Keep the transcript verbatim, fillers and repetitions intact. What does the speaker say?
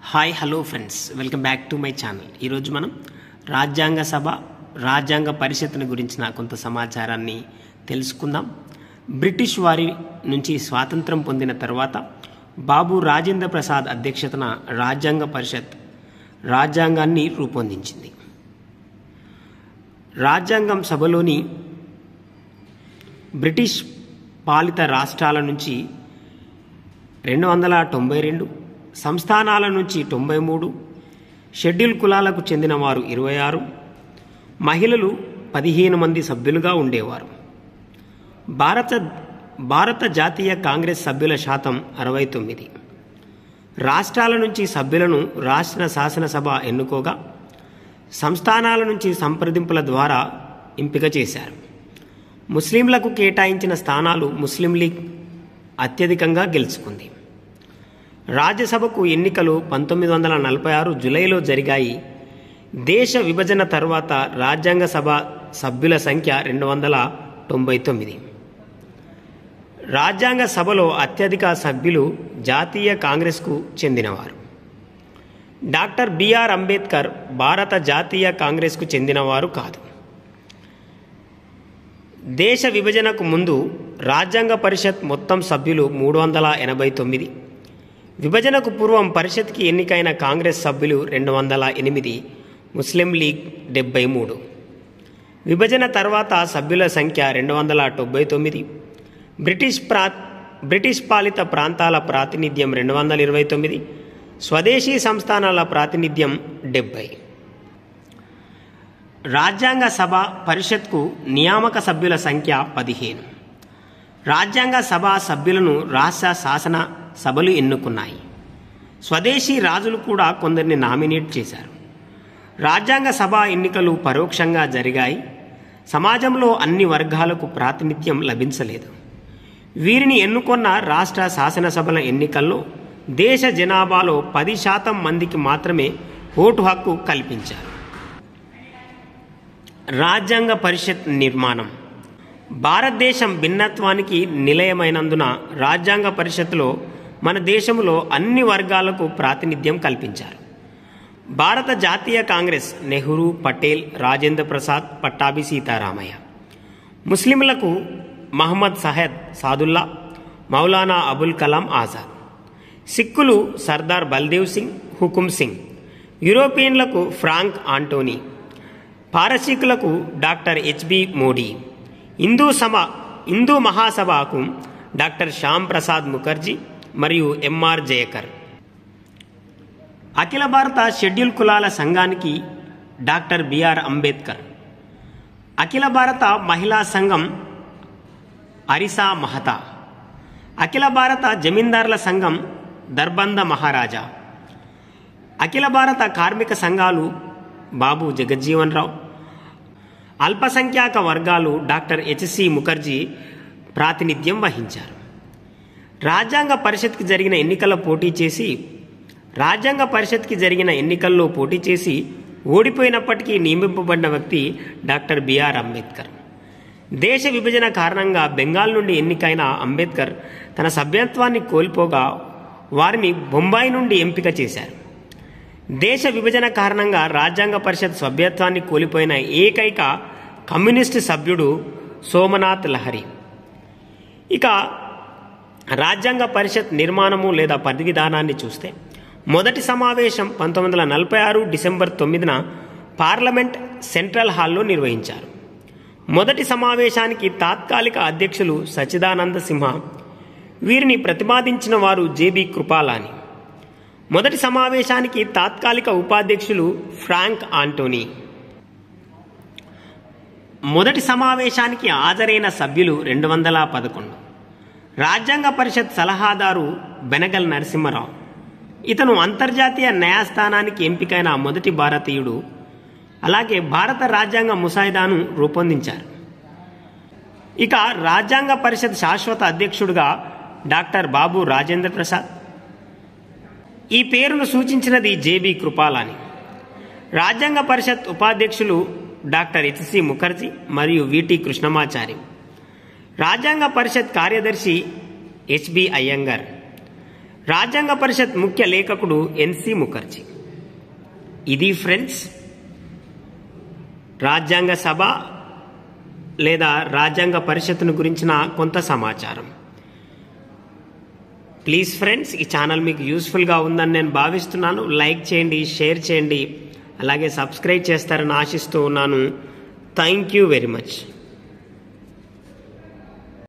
Hi hello friends, welcome back to my channel. ఈరోజు మనం రాజ్యాంగ సభ రాజ్యాంగ పరిషత్తుని గురించిన కొంత సమాచారాన్ని తెలుసుకుందాం. బ్రిటిష్ వారి నుంచి స్వాతంత్రం పొందిన తర్వాత బాబు రాజేంద్ర ప్రసాద్ అధ్యక్షతన రాజ్యాంగ పరిషత్ రాజ్యాంగాన్ని రూపొందించింది. రాజ్యాంగం సభలోని బ్రిటిష్ పాలిత రాష్ట్రాల నుంచి రెండు వందల తొంభై రెండు సంస్థానాల నుంచి తొంభై మూడు, షెడ్యూల్ కులాలకు చెందిన వారు ఇరవై ఆరు, మహిళలు పదిహేను మంది సభ్యులుగా ఉండేవారు. భారత భారత జాతీయ కాంగ్రెస్ సభ్యుల శాతం అరవై తొమ్మిది. రాష్ట్రాల నుంచి సభ్యులను రాష్ట్ర శాసనసభ ఎన్నుకోగా సంస్థానాల నుంచి సంప్రదింపుల ద్వారా ఎంపిక చేశారు. ముస్లింలకు కేటాయించిన స్థానాలు ముస్లిం లీగ్ అత్యధికంగా గెలుచుకుంది. రాజ్యసభకు ఎన్నికలు పంతొమ్మిది వందల నలభై ఆరు జూలైలో జరిగాయి. దేశ విభజన తర్వాత రాజ్యాంగ సభ సభ్యుల సంఖ్య రెండు వందల తొంభై తొమ్మిది. రాజ్యాంగ సభలో అత్యధిక సభ్యులు జాతీయ కాంగ్రెస్కు చెందినవారు. డాక్టర్ బిఆర్ అంబేద్కర్ భారత జాతీయ కాంగ్రెస్కు చెందినవారు కాదు. దేశ విభజనకు ముందు రాజ్యాంగ పరిషత్ మొత్తం సభ్యులు మూడు వందల ఎనభై తొమ్మిది. విభజనకు పూర్వం పరిషత్కి ఎన్నికైన కాంగ్రెస్ సభ్యులు రెండు వందల ఎనిమిది, ముస్లిం లీగ్ డెబ్బై మూడు. విభజన తర్వాత సభ్యుల సంఖ్య రెండు వందల తొంభై తొమ్మిది. బ్రిటిష్ ప్రా బ్రిటిష్ పాలిత ప్రాంతాల ప్రాతినిధ్యం రెండు వందల ఇరవై తొమ్మిది, స్వదేశీ సంస్థానాల ప్రాతినిధ్యం డెబ్బై. రాజ్యాంగ సభ పరిషత్కు నియామక సభ్యుల సంఖ్య పదిహేను. రాజ్యాంగ సభ సభ్యులను రాష్ట్ర శాసన సభలు ఎన్నుకున్నాయి. స్వదేశీ రాజులు కూడా కొందరిని నామినేట్ చేశారు. రాజ్యాంగ సభ ఎన్నికలు పరోక్షంగా జరిగాయి. సమాజంలో అన్ని వర్గాలకు ప్రాతినిధ్యం లభించలేదు. వీరిని ఎన్నుకున్న రాష్ట్ర శాసనసభల ఎన్నికల్లో దేశ జనాభాలో పది శాతం మందికి మాత్రమే ఓటు హక్కు కల్పించారు. రాజ్యాంగ పరిషత్ నిర్మాణం. భారతదేశం భిన్నత్వానికి నిలయమైనందున రాజ్యాంగ పరిషత్తులో మన దేశంలో అన్ని వర్గాలకు ప్రాతినిధ్యం కల్పించారు. భారత జాతీయ కాంగ్రెస్ నెహ్రూ, పటేల్, రాజేంద్ర ప్రసాద్, పట్టాభి సీతారామయ్య. ముస్లింలకు మహమ్మద్ సహద్ సాదుల్లా, మౌలానా అబుల్ కలాం ఆజాద్. సిక్కులు సర్దార్ బల్దేవ్ సింగ్, హుకుం సింగ్. యూరోపియన్లకు ఫ్రాంక్ ఆంటోనీ. పారసీకులకు డాక్టర్ హెచ్బి మోడీ. హిందూ సభ హిందూ మహాసభకు డాక్టర్ శ్యామ్ ప్రసాద్ ముఖర్జీ మరియు ఎంఆర్ జయకర్. అఖిల భారత షెడ్యూల్ కులాల సంఘానికి డాక్టర్ బిఆర్ అంబేద్కర్. అఖిల భారత మహిళా సంఘం అరిసా మహతా. అఖిల భారత జమీందారుల సంఘం దర్బంద మహారాజా. అఖిల భారత కార్మిక సంఘాలు బాబు జగజ్జీవన్ రావు. అల్పసంఖ్యాక వర్గాలు డాక్టర్ హెచ్సి ముఖర్జీ ప్రాతినిధ్యం వహించారు. రాజ్యాంగ పరిషత్కి జరిగిన ఎన్నికల్లో పోటీ చేసి రాజ్యాంగ పరిషత్కి జరిగిన ఎన్నికల్లో పోటీ చేసి ఓడిపోయినప్పటికీ నియమింపబడిన వ్యక్తి డాక్టర్ బిఆర్ అంబేద్కర్. దేశ విభజన కారణంగా బెంగాల్ నుండి ఎన్నికైన అంబేద్కర్ తన సభ్యత్వాన్ని కోల్పోగా వారిని బొంబాయి నుండి ఎంపిక చేశారు. దేశ విభజన కారణంగా రాజ్యాంగ పరిషత్ సభ్యత్వాన్ని కోల్పోయిన ఏకైక కమ్యూనిస్టు సభ్యుడు సోమనాథ్ లహరి. ఇక రాజ్యాంగ పరిషత్ నిర్మాణము లేదా పదవి విధానాన్ని చూస్తే మొదటి సమావేశం పంతొమ్మిది వందల నలభై ఆరు డిసెంబర్ తొమ్మిదిన పార్లమెంట్ సెంట్రల్ హాల్లో నిర్వహించారు. మొదటి సమావేశానికి తాత్కాలిక అధ్యక్షులు సచ్చిదానంద సింహ. వీరిని ప్రతిపాదించిన వారు జేబీ కృపాలాని. మొదటి సమావేశానికి తాత్కాలిక ఉపాధ్యక్షులు ఫ్రాంక్ ఆంటోనీ. మొదటి సమావేశానికి హాజరైన సభ్యులు రెండు వందల పదకొండు. రాజ్యాంగ పరిషత్ సలహాదారు బెనగల్ నరసింహరావు. ఇతను అంతర్జాతీయ న్యాయస్థానానికి ఎంపికైన మొదటి భారతీయుడు. అలాగే భారత రాజ్యాంగ ముసాయిదాను రూపొందించారు. ఇక రాజ్యాంగ పరిషత్ శాశ్వత అధ్యక్షుడుగా డాక్టర్ బాబు రాజేంద్ర ప్రసాద్. ఈ పేరును సూచించినది జేబీ కృపాలాని. రాజ్యాంగ పరిషత్ ఉపాధ్యక్షులు డాక్టర్ హెచ్సి ముఖర్జీ మరియు విటి కృష్ణమాచారి. రాజ్యాంగ పరిషత్ కార్యదర్శి హెచ్బి అయ్యంగార్. రాజ్యాంగ పరిషత్ ముఖ్య లేఖకుడు ఎన్సి ముఖర్జీ. ఇది ఫ్రెండ్స్ రాజ్యాంగ సభ లేదా రాజ్యాంగ పరిషత్తును గురించిన కొంత సమాచారం. ప్లీజ్ ఫ్రెండ్స్, ఈ ఛానల్ మీకు యూస్ఫుల్గా ఉందని నేను భావిస్తున్నాను. లైక్ చేయండి, షేర్ చేయండి, అలాగే సబ్స్క్రైబ్ చేస్తారని ఆశిస్తూ ఉన్నాను. Thank you very much.